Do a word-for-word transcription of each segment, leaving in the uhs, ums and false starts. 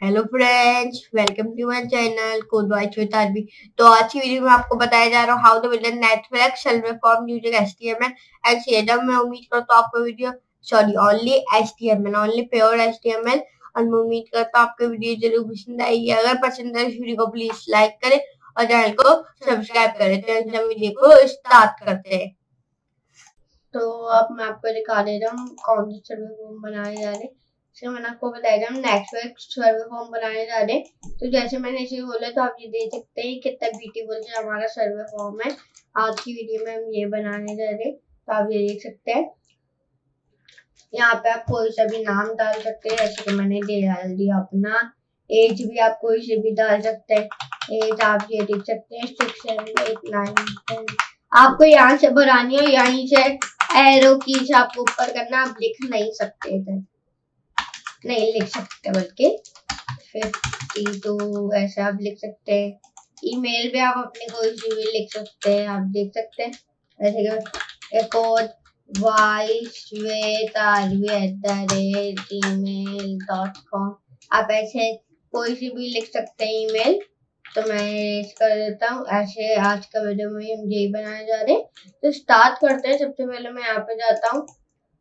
Hello friends, welcome to my channel code by Shweta RB. तो आज की वीडियो में आपको बताया जा रहा है how to build Netflix server form using HTML and CSS. मैं उम्मीद करता हूं आपको video sorry only HTML only pure HTML और मैं उम्मीद करता हूं आपको वीडियो जरूर पसंद आएगी। अगर पसंद आए इस वीडियो को प्लीज लाइक करें और चैनल को सब्सक्राइब करें। तो हम वीडियो को स्टार्ट करते हैं। तो अब मैं आपको दिखा दे रहा हूँ कौन से सर्वर फॉर्म बनाए जा रहे हैं। मैंने आपको बताया हम नेटफ्लिक्स सर्वर फॉर्म बनाने जा रहे हैं। तो जैसे मैंने इसे बोला तो आप ये देख सकते हैं कितना ब्यूटीफुल से हमारा सर्वर फॉर्म है। आज की वीडियो में हम ये बनाने जा रहे हैं, तो आप ये देख सकते हैं। यहाँ पे आप कोई सा भी नाम डाल सकते हैं, जैसे कि मैंने दे डाल दिया अपना। एज भी आप कोई से भी डाल सकते हैं। एज आप ये देख सकते हैं six seven eight nine ten. आपको यहाँ से बढ़ानी हो, यहीं से एरो की से आपको ऊपर करना। आप लिख नहीं सकते इधर, नहीं लिख सकते, बल्कि फिफ्टी टू ऐसा आप लिख सकते हैं। ईमेल भी आप अपनी कोई सी भी लिख सकते हैं, आप देख सकते हैं। ऐसे code by Shweta RB at the rate gmail dot com. आप ऐसे कोई सी भी लिख सकते हैं ईमेल। तो मैं रेस कर देता हूँ। ऐसे आज का वीडियो में हम यही बनाने जा रहे हैं। तो स्टार्ट करते हैं। सबसे पहले मैं यहाँ पे जाता हूँ,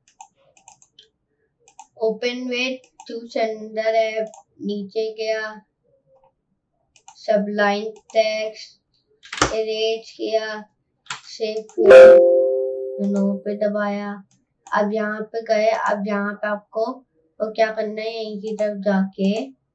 open with choose another app, नीचे गया, सबलाइन टेक्स्ट इरेज किया, सेव नो पे दबाया। अब यहाँ पे गए। अब यहाँ पे आपको तो क्या करना है, यहीं की तरफ जाके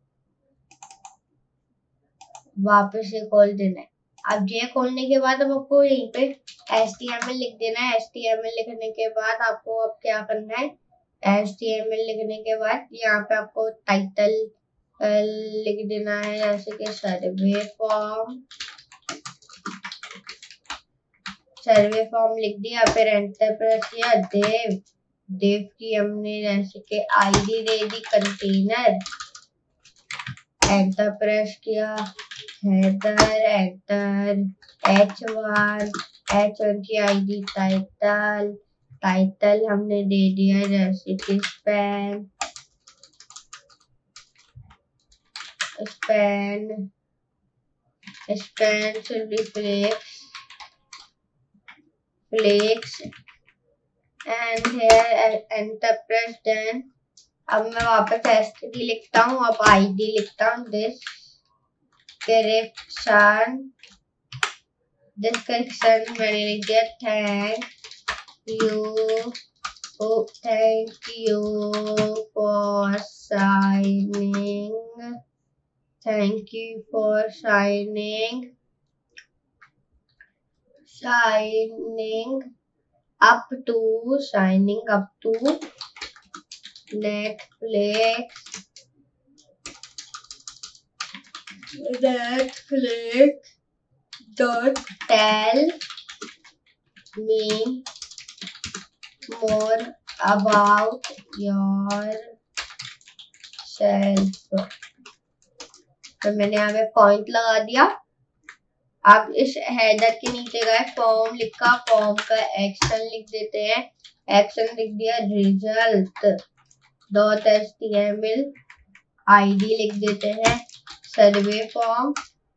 वापस से खोल देना है। अब ये खोलने के बाद अब आपको यहीं पे एच टी एम एल लिख देना है। एच टी एम एल लिखने के बाद आपको अब क्या करना है, एच टी एम एल लिखने के बाद यहाँ पे आपको टाइटल लिख देना है, जैसे कि सर्वे फॉर्म। सर्वे फॉर्म लिख दिया, फिर एंटर प्रेस किया। देव देव की हमने जैसे कि आईडी दे दी कंटेनर। एंटर प्रेस किया, header enter, H one H one की आईडी टाइटल। टाइटल हमने दे दिया जैसे कि span span span flex flex and here enter press then. अब मैं वापस एसटी लिखता हूँ, अब आईडी लिखता हूँ। दिस करेक्शन दिस करेक्शन मैंने लिख दिया। Thank you thank you for signing thank you for signing signing up to signing up to Netflix Netflix dot tell me more about yourself। तो मैंने यहाँ पे पॉइंट लगा दिया। अब इस हेडर के नीचे गए, फॉर्म लिखा, फॉर्म का एक्शन लिख देते हैं। एक्शन लिख दिया result dot H T M L. ID लिख देते हैं सर्वे फॉर्म।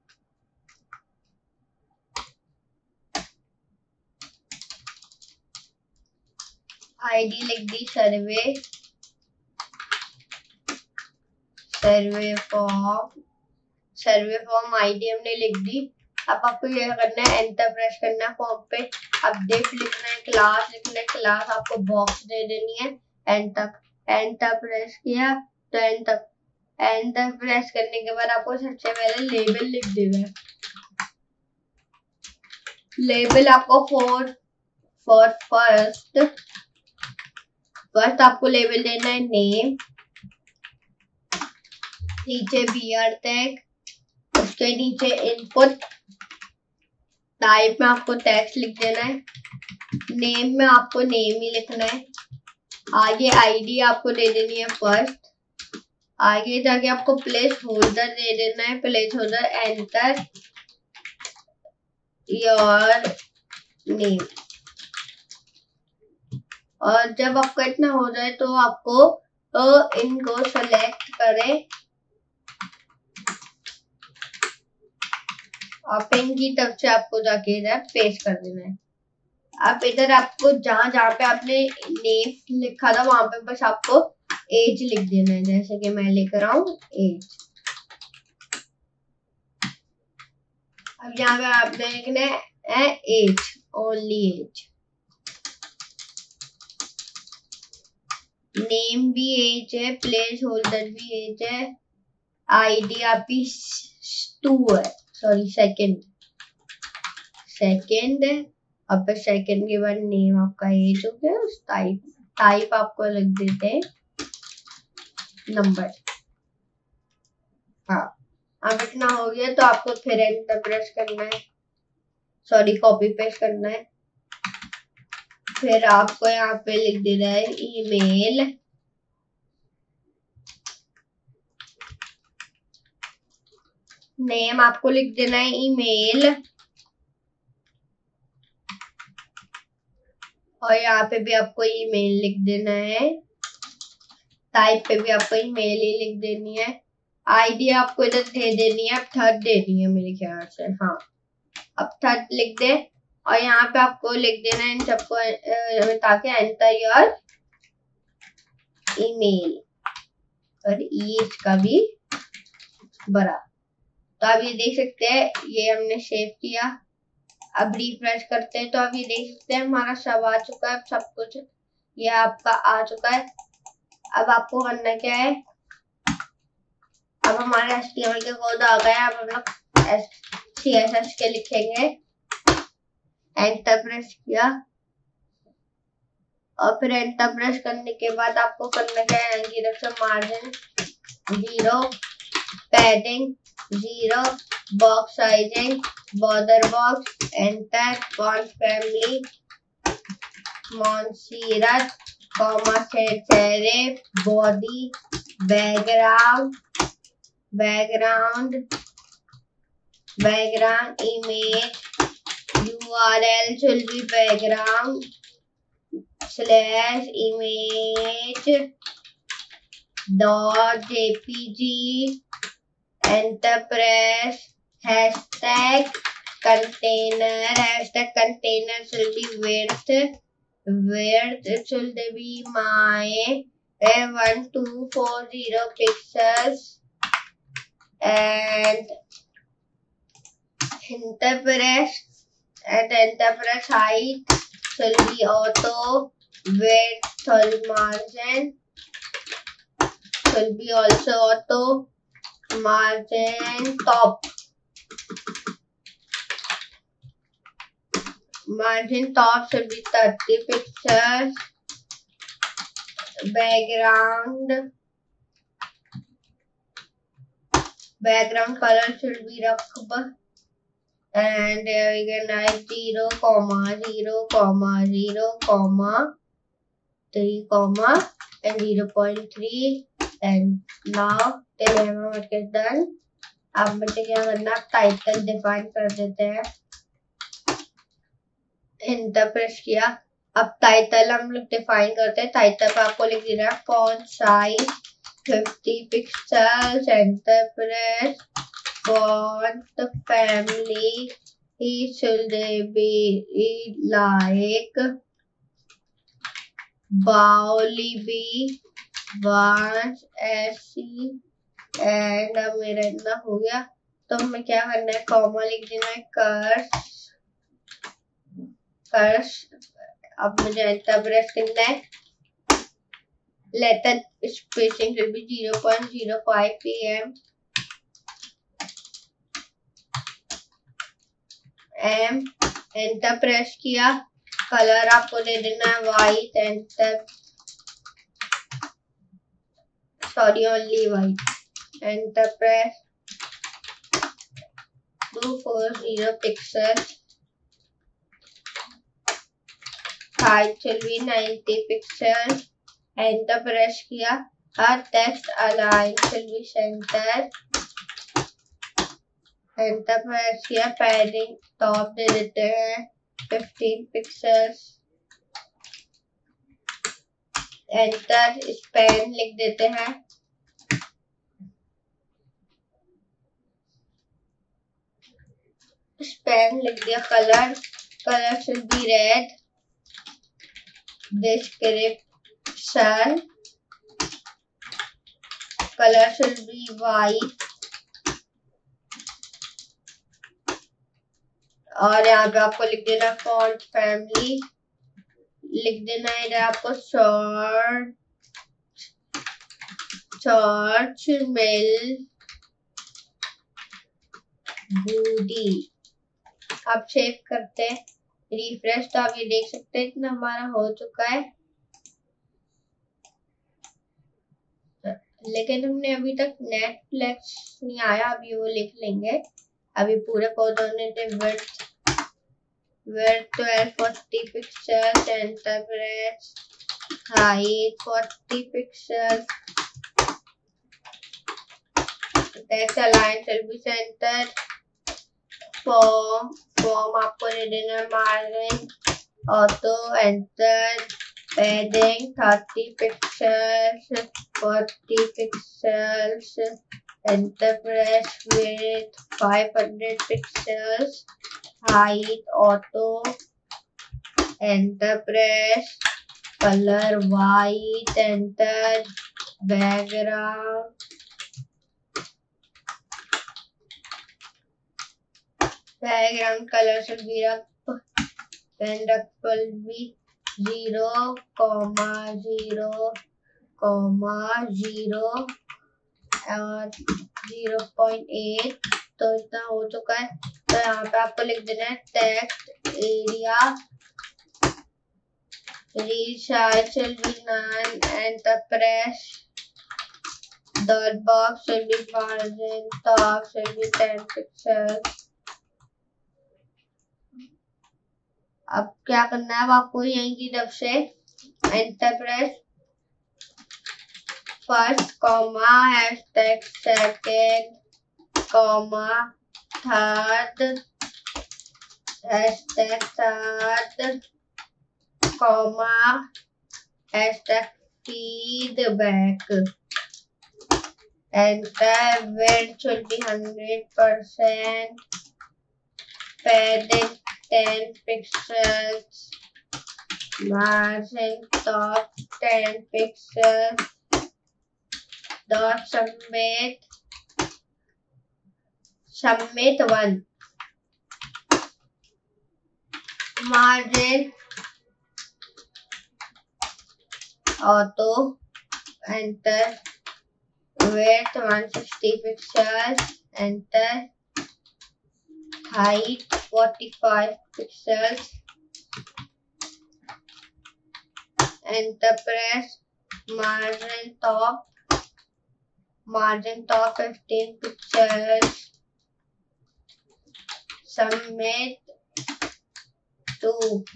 आईडी लिख दी survey survey form survey form ID हमने लिख दी। अब आपको यह करना है, एंटर प्रेस करना है फॉर्म पे। अब डिफ लिखना है, क्लास लिखना है, क्लास आपको बॉक्स दे देनी है। एंटर एंटर प्रेस किया तो एंटर एंटर प्रेस करने के बाद आपको सबसे पहले लेबल लिख देना है। लेबल आपको फोर फॉर फर्स्ट फर्स्ट आपको लेबल देना है नेम, नीचे बीआर टैग, उसके नीचे इनपुट। टाइप में आपको टेक्स्ट लिख देना है। नेम में आपको नेम ही लिखना है। आगे आईडी आपको दे देनी है फर्स्ट। आगे जाके आपको प्लेस होल्डर दे देना है। Placeholder enter your name. और जब आपका इतना हो जाए तो आपको तो इनको सेलेक्ट करें और पेन की तरफ से आपको जाके इधर पेस्ट कर देना है। अब इधर आपको जहां जहां पे आपने नेम लिखा था वहां पे बस आपको एज लिख देना है, जैसे कि मैं लिख रहा हूँ एज। अब यहाँ पे आपने लिखना है एज, ओनली एज। नेम भी एज है, प्लेस होल्डर भी एज है, आईडी आपकी टू है, सॉरी सेकंड सेकंड है। अब फिर सेकंड के बाद नेम आपका एज हो गया। उस टाइप टाइप आपको लिख देते हैं नंबर। हाँ, अब इतना हो गया तो आपको फिर एंटर प्रेस करना है, सॉरी कॉपी पेस्ट करना है। फिर आपको यहाँ पे लिख देना है ईमेल, नेम आपको लिख देना है ईमेल, और यहाँ पे भी आपको ईमेल लिख देना है। टाइप पे भी आपको ईमेल ही लिख देनी है। आईडी आपको इधर दे देनी है, अब थर्ड देनी है मेरे ख्याल से। हाँ, अब थर्ड लिख दे और यहाँ पे आपको लिख देना है इन सबको, ताकि एंटर योर ईमेल, और इसका भी बड़ा। तो आप ये देख सकते हैं, ये हमने सेव किया। अब रिफ्रेश करते हैं तो आप ये देख सकते हैं हमारा सब आ चुका है, सब कुछ ये आपका आ चुका है। अब आपको करना क्या है, अब हमारे एच टी एम एल के कोड आ गया। अब हम लोग सी एस एस के लिखेंगे, एंटर प्रेस किया और फिर एंटर प्रेस करने के बाद आपको करना क्या है, की तरफ से margin zero, padding zero, box sizing, border box, enter, font family Montserrat, comma serif, body, background background background image, U R L should be background slash image dot jpg, enter press, hashtag container, hashtag container should be width, width it should be my one two four zero pixels, and enter press, and enter press height shall be auto, width shall margin shall be also auto, margin top, margin top should be thirty pixels, background background color should be rakb, and uh, we can write zero comma zero comma zero comma three comma and zero point three, and now till work is done। अब मुझे क्या करना है, title define कर देते हैं, enter press किया। अब टाइटल हम लोग डिफाइन करते हैं। टाइटल पे आपको लिख देना है font size fifty pixels, enter press, font family it should be like Bowlby once sc, and अब मेरा इतना हो गया तो हमें क्या करना है, कॉमा लिख देना है, कर्स कर्स। अब मुझे एंटर प्रेस करना है, letter spacing will be zero point zero five pm m, enter press किया। कलर आपको दे देना है white, enter sorry only white, enter press, two forty pixels, height will be ninety pixels, enter press किया। हर text align should be center, enter press किया। Padding top दे देते हैं fifteen पिक्सेल्स, एंटर स्पैन लिख देते हैं, स्पेन लिख दिया। Colour colour should be red. Description colour should be white. और यहाँ पे आपको लिख देना फॉन्ट फैमिली, लिख देना है इधर आपको शॉर्ट चर्च मिल बूडी। आप सेव करते हैं, रिफ्रेश, तो आप ये देख सकते हैं इतना हमारा हो चुका है, लेकिन हमने अभी तक नेटफ्लिक्स नहीं आया। अभी वो लिख लेंगे। अभी पूरे पौधे ने width width twelve forty pixel, centre press height forty pixel, text align will be centre, form form आपको दे देना margin auto, enter, padding thirty pixels forty pixels, enter press, width five hundred pixels, height auto, enter press, colour white, enter, background background colour should be up, and up will be zero comma zero comma zero और zero point eight। तो इतना हो चुका है। तो यहाँ पे आपको लिख देना है text area resize will be none, and the press dot box will be margin top will be ten pixels। अब क्या करना है, अब आपको यहीं की तरफ से enter press, first comma hashtag second comma third hashtag third comma hashtag feedback, enter, width should be hundred percent, padding ten pixels, margin top ten pixels, dot submit submit one, margin auto, enter, width one sixty pixels, enter, height forty-five pixels, enter press, margin top margin top fifteen pixels, submit to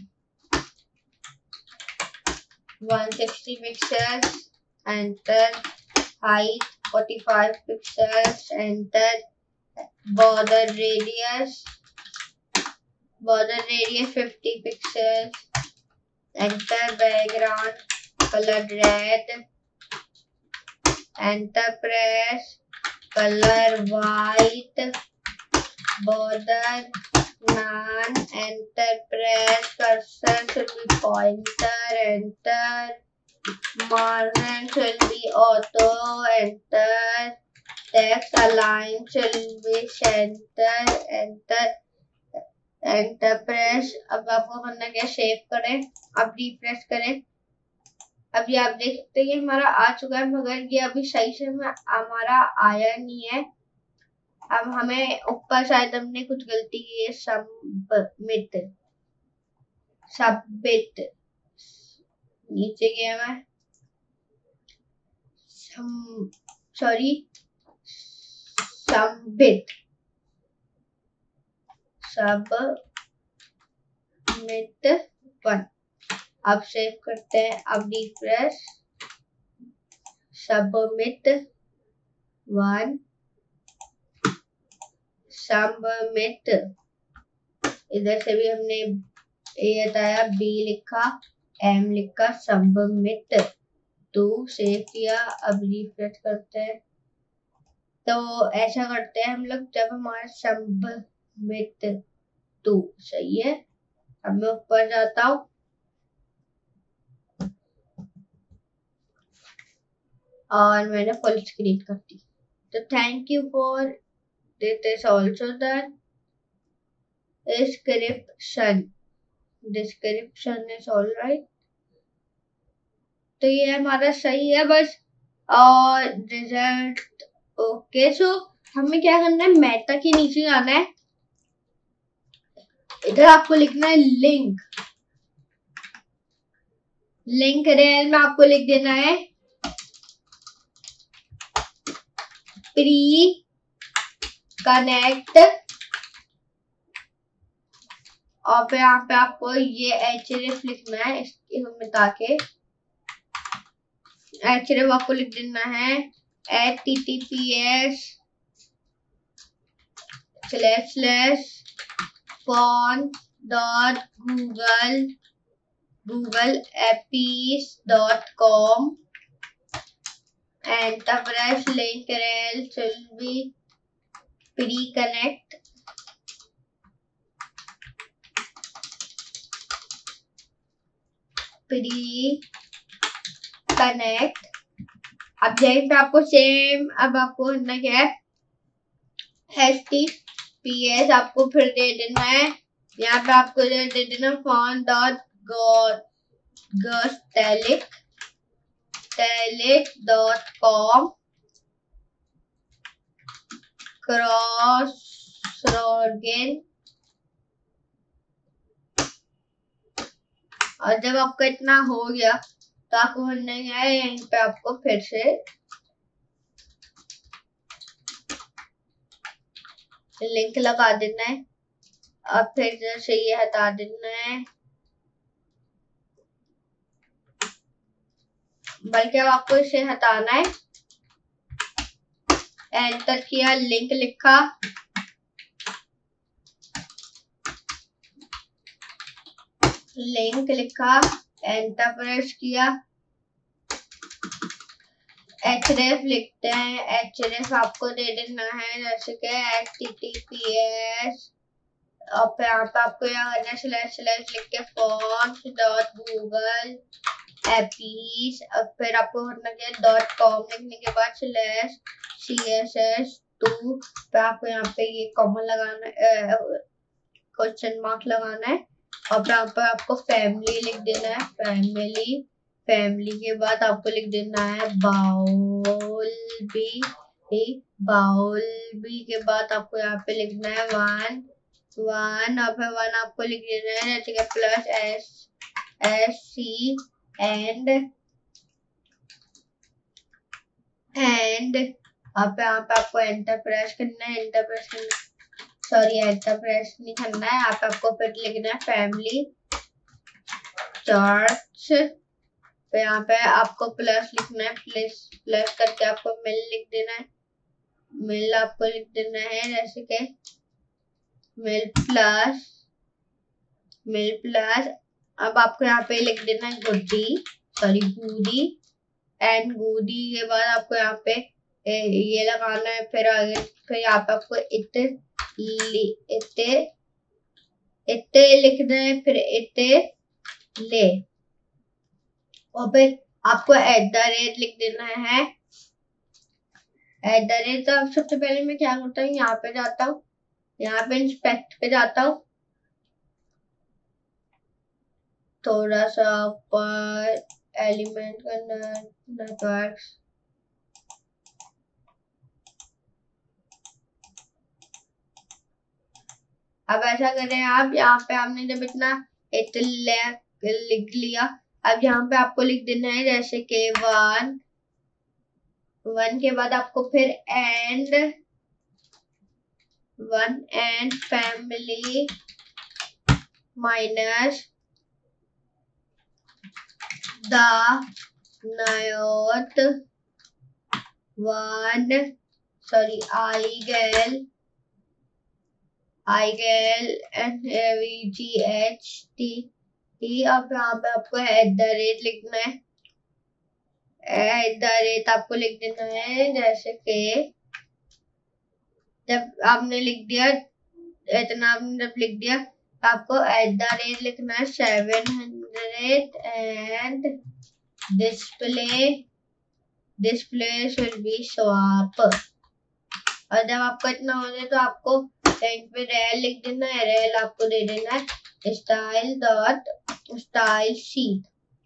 one sixty pixels, enter, height forty-five pixels, enter, border radius border radius fifty pixels, enter, background color red, enter, press, color white, border none, enter, press, cursor should be pointer, enter, margin should be auto, enter, text align should be center, enter, enter press. अब आपको करना क्या, save करें, अब refresh करें। अभी आप देख सकते हैं हमारा आ चुका है, मगर ये अभी सही से हमारा आया नहीं है। अब हमें ऊपर शायद हमने कुछ गलती की है, सबमिट सबमिट नीचे गया मैं, सॉरी सबमिट सबमिट वन। अब सेव करते हैं, अब रिफ्रेश, सबमिट वन, सबमिट, इधर से भी हमने ए बताया, बी लिखा, एम लिखा, सबमिट टू, सेव किया। अब रिफ्रेश करते हैं, तो ऐसा करते हैं हम लोग, जब हमारा सबमिट टू। सही है। अब मैं ऊपर जाता हूँ और मैंने फुल स्क्रीन कर दी। तो thank you for this is also the description. Description is all right. तो ये हमारा सही है बस। और रिजल्ट ओके। सो हमें क्या करना है, मेटा के नीचे जाना है। इधर आपको लिखना है लिंक। लिंक रेल में आपको लिख देना है प्री कनेक्ट। और फिर यहाँ पे आपको ये एचरेफ लिखना है इसके मिटा के। एचरेफ आपको लिख देना है H T T P S slash slash fonts dot Google Google APIs dot com enterprise link rel will be pre-connect pre-connect। अब यहीं पे आपको सेम अब आपको करना क्या है, एच टी पी एस आपको फिर दे देना है। यहाँ पे आपको दे देना फोन डॉट गोस्टेलिक टेलिक डॉट कॉम क्रॉस लॉगिन। और जब आपका इतना हो गया तो आपको करना है यहीं पे आपको फिर से लिंक लगा देना है और फिर जैसे ये हटा देना है। बल्कि अब आपको इसे हटाना है। एंटर किया, लिंक लिखा, लिंक लिखा, एंटर प्रेस किया, एचरेफ लिखते हैं। एचरेफ आपको दे देना है जैसे कि H T T P S और फिर यहाँ पे आपको यहाँ करना है स्लैश स्लैश लिख के फोन डॉट गूगल एपीज। और फिर आपको करना क्या डॉट कॉम लिखने के बाद slash C S S two पे आपको यहाँ पे ये कॉमन लगाना है, क्वेश्चन मार्क लगाना है। और फिर यहाँ पे आपको फैमिली लिख देना है। फैमिली फैमिली के बाद आपको लिख देना है बाउल बी। बाउल बी के बाद आपको यहाँ पे लिखना है वन वन और फिर वन आपको लिख देना है जैसे कि plus S S C and and अब यहाँ पे आपको एंटर प्रेस करना है। एंटर प्रेस करना सॉरी एंटर प्रेस नहीं करना है। आप आपको फिर लिखना है फैमिली चर्च। तो यहाँ पे आपको प्लस लिखना है। प्लस प्लस करके आपको मिल लिख देना है। मिल आपको लिख देना है जैसे कि मिल प्लस मिल प्लस। अब आपको यहाँ पे लिख देना है गुड्डी सॉरी गूडी एंड गूडी के बाद आपको यहाँ पे ए, ये लगाना है। फिर आगे फिर यहाँ पे आपको इत इते इते लिखना है। फिर इते ले और फिर आपको एट द रेट लिख देना है। एट द रेट तो सबसे पहले मैं क्या करता हूँ, यहाँ पे जाता हूँ, यहाँ पे इंस्पेक्ट पे जाता हूँ, थोड़ा सा ऊपर एलिमेंट का नेटवर्क अब ऐसा करें आप। यहाँ पे आपने जब इतना लिख लिया अब यहाँ पे आपको लिख देना है जैसे कि वन वन के बाद आपको फिर and one and family minus the नयोत वन सॉरी आई गेल आई गेल and V G H T T. अब यहाँ पे आपको एट द रेट लिखना है। एट द रेट आपको लिख देना है जैसे कि जब आपने लिख दिया इतना आपने जब लिख दिया तो आपको एट द रेट लिखना है seven hundred and display display will be swap. और जब आपको इतना हो जाए तो आपको टेंट पे रेल लिख देना है, रेल आपको दे देना है style dot style sheet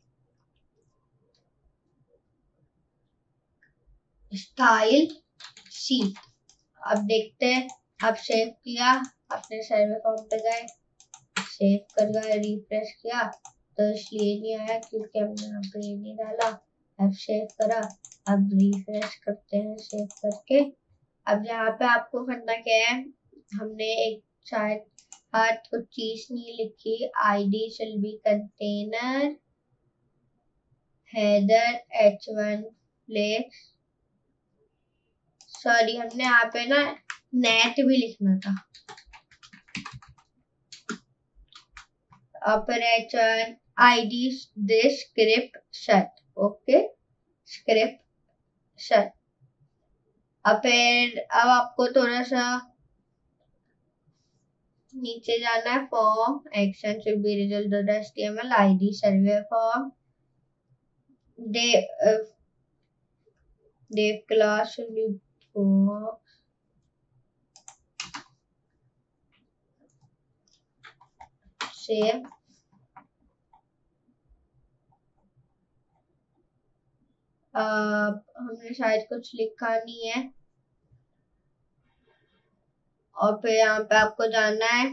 style sheet. अब देखते हैं, अब सेव किया, अपने सर्वे फॉर्म पे गए, सेव कर गए, रिफ्रेश किया तो इसलिए नहीं आया क्योंकि हमने यहाँ पे ये नहीं डाला। अब सेव करा, अब रिफ्रेश करते हैं सेव करके। अब यहाँ पे आपको करना क्या है, हमने एक शायद हाथ कुछ चीज नहीं लिखी, ID shall be container header H one flex, sorry हमने यहाँ पे ना नेट भी लिखना था, operation ID this script shut, okay script shut. अब फिर अब आपको थोड़ा सा नीचे जाना है, form action should be result dot HTML ID survey form दे dev class should be box save। अब हमने शायद कुछ लिखा नहीं है और फिर यहाँ पे आपको जाना है,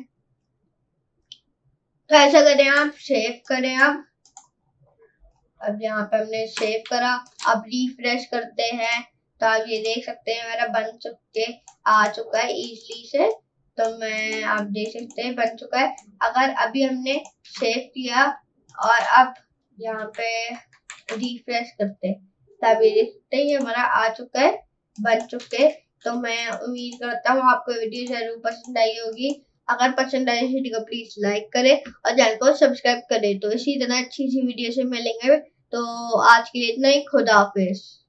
तो ऐसा करें आप सेव करें। आप अब यहाँ पे हमने सेव करा, अब रिफ्रेश करते हैं तो आप ये देख सकते हैं मेरा बन चुके आ चुका है इजली से, तो मैं आप देख सकते हैं बन चुका है। अगर अभी हमने सेव किया और अब यहाँ पे रिफ्रेश करते तो आप ये देख सकते हैं ये हमारा आ चुका है, बन चुके। तो मैं उम्मीद करता हूँ आपको वीडियो जरूर पसंद आई होगी। अगर पसंद आए वीडियो को प्लीज लाइक करें और चैनल को सब्सक्राइब करें। तो इसी तरह अच्छी सी वीडियो से मिलेंगे। तो आज के लिए इतना ही, खुदा हाफिज।